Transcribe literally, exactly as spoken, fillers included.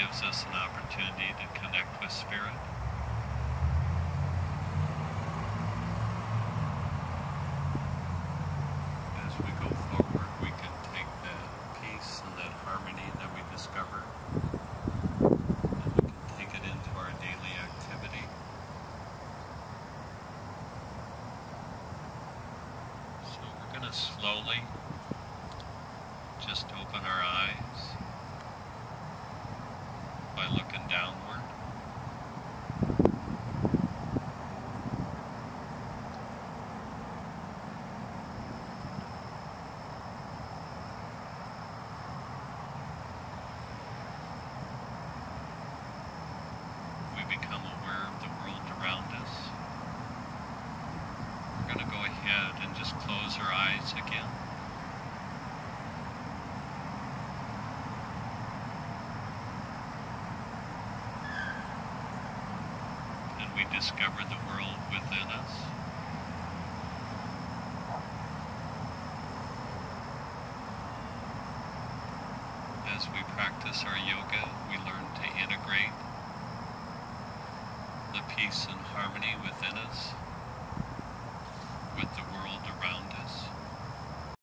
gives us an opportunity to connect with Spirit. As we go forward, we can take that peace and that harmony that we discover, and we can take it into our daily activity. So we're going to slowly just open our eyes by looking downward. We become aware of the world around us. We're going to go ahead and just close our eyes again. We discover the world within us. As we practice our yoga, we learn to integrate the peace and harmony within us with the world around us.